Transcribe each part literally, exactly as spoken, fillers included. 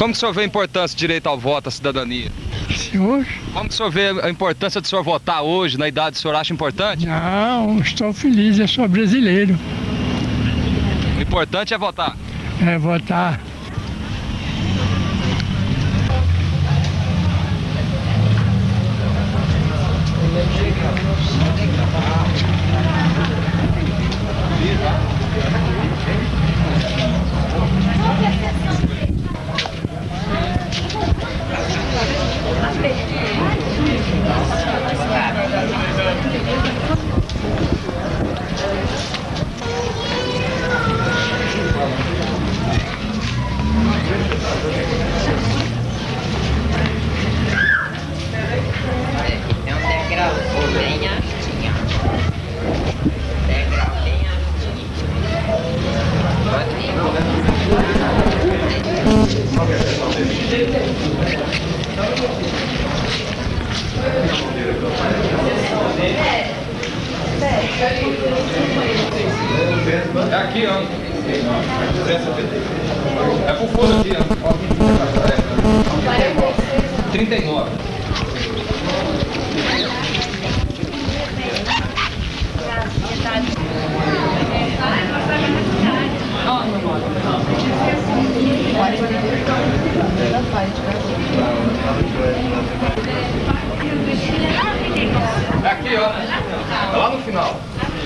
Como que o senhor vê a importância do direito ao voto, à cidadania? Senhor? Como que o senhor vê a importância do senhor votar hoje, na idade, o senhor acha importante? Não, estou feliz, eu sou brasileiro. O importante é votar. É votar. É um degrau bem altinho. Degrau bem altinho. É aqui, ó. É pro fundo aqui, ó. trinta e nove. É aqui, ó. Lá no final.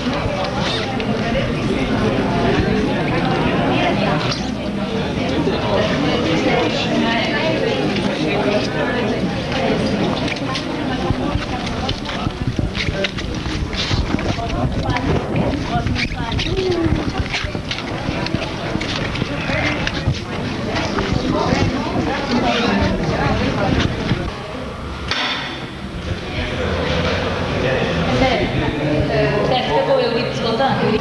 Você pegou eu e desbotando?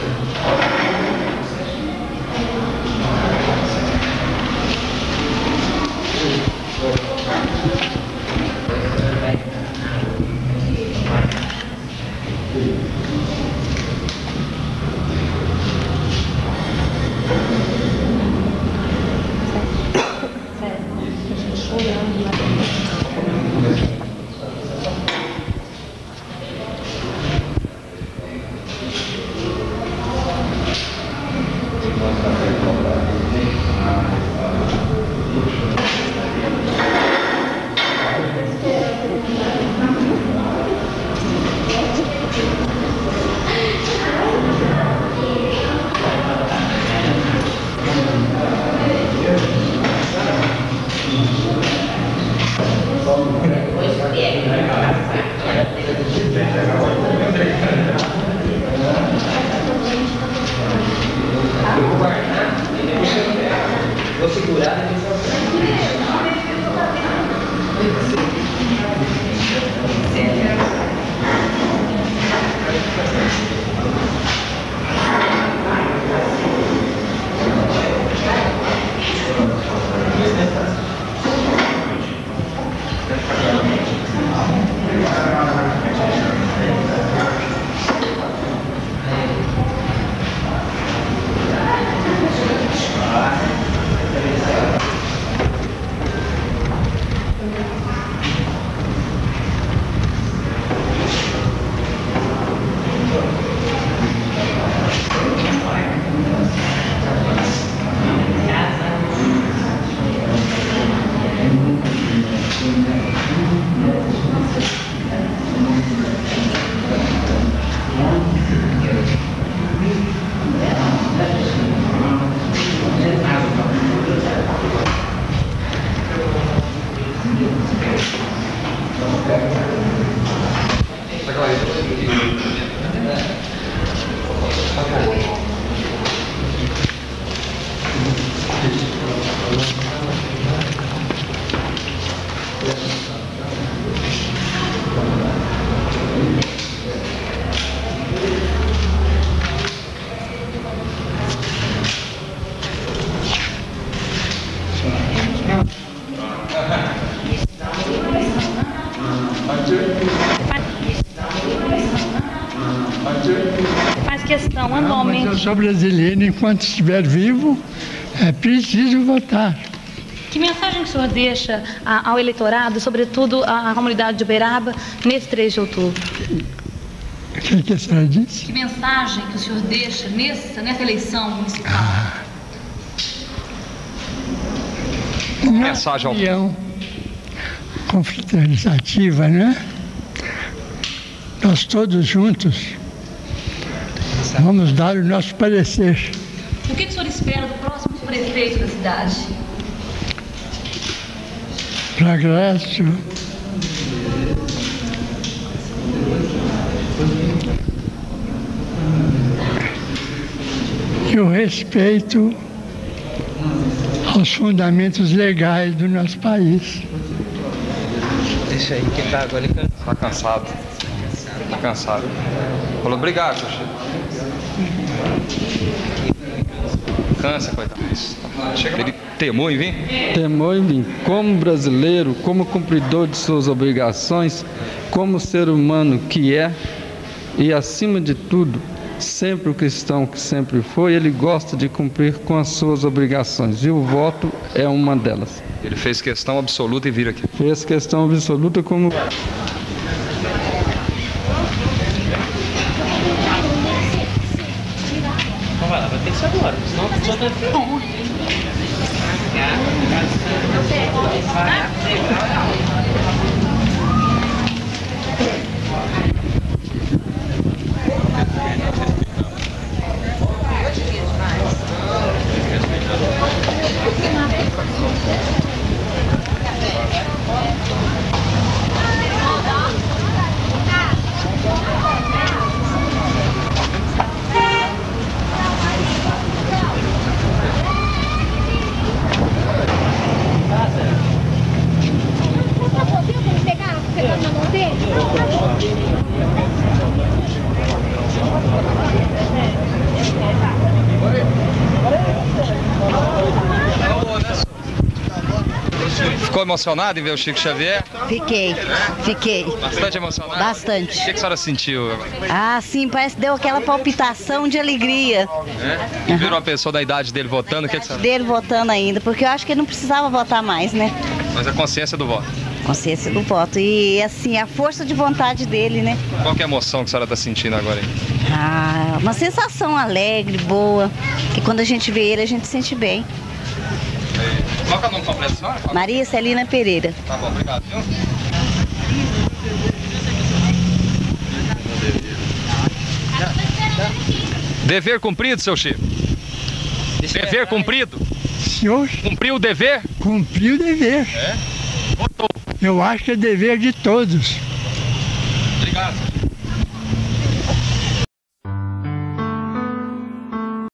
Vou segurar Faz questão Não, anualmente. mas eu sou brasileiro, enquanto estiver vivo, é preciso votar. O Que mensagem que o senhor deixa a, ao eleitorado, sobretudo à, à comunidade de Uberaba, nesse três de outubro? O que, que a senhora disse? Que mensagem que o senhor deixa nessa, nessa eleição municipal? Ah. Mensagem ao União confraternizativa, né? Nós todos juntos vamos dar o nosso parecer. O que, que o senhor espera do próximo prefeito da cidade? Progresso, e o respeito aos fundamentos legais do nosso país. Deixa aí que tá agora ele cansa. Tá cansado. Tá cansado. Falou, obrigado, seu Chico. Cansa, coitado. Chega, ele temou em vir? Temor em mim, como brasileiro, como cumpridor de suas obrigações, como ser humano que é, e acima de tudo, sempre o cristão que sempre foi, ele gosta de cumprir com as suas obrigações, e o voto é uma delas. Ele fez questão absoluta e vir aqui. Fez questão absoluta como... Então vai lá, vai ter que ser agora, senão a pessoa tá... Ficou emocionado em ver o Chico Xavier? Fiquei, fiquei. Bastante emocionado? Bastante. O que a senhora sentiu? Ah, sim, parece que deu aquela palpitação de alegria. É? E viram uma pessoa da idade dele votando? O que a senhora... Dele votando ainda, porque eu acho que ele não precisava votar mais, né? Mas a consciência do voto. Consciência do voto. E, assim, a força de vontade dele, né? Qual que é a emoção que a senhora está sentindo agora aí? Ah, uma sensação alegre, boa, que quando a gente vê ele, a gente se sente bem. Qual que é o nome completo da senhora? Maria Celina Pereira. Tá bom, obrigado, viu? Dever cumprido, seu Chico? Dever cumprido? Senhor, Cumpriu o dever? cumpriu o dever. É? Votou. Eu acho que é dever de todos. Obrigado.